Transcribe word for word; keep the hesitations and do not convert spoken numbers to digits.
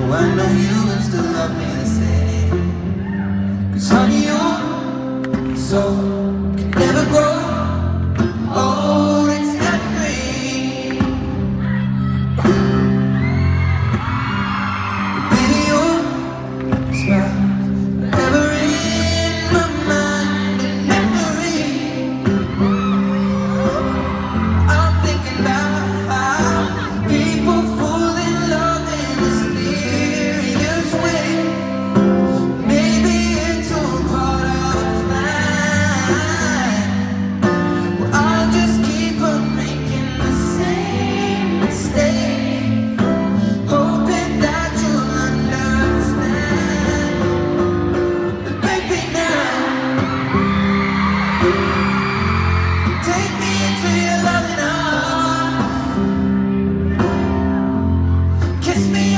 I know you will still love me the same. Cause honey, your soul can never grow. Oh, it's not green. Baby, your smile forever in my mind and memory. I'm thinking about how people fall in love in mysterious ways. Maybe it's all part of the plan. Well, I'll just keep on making the same mistake, hoping that you'll understand. But baby, now take me into your loving arms. Kiss me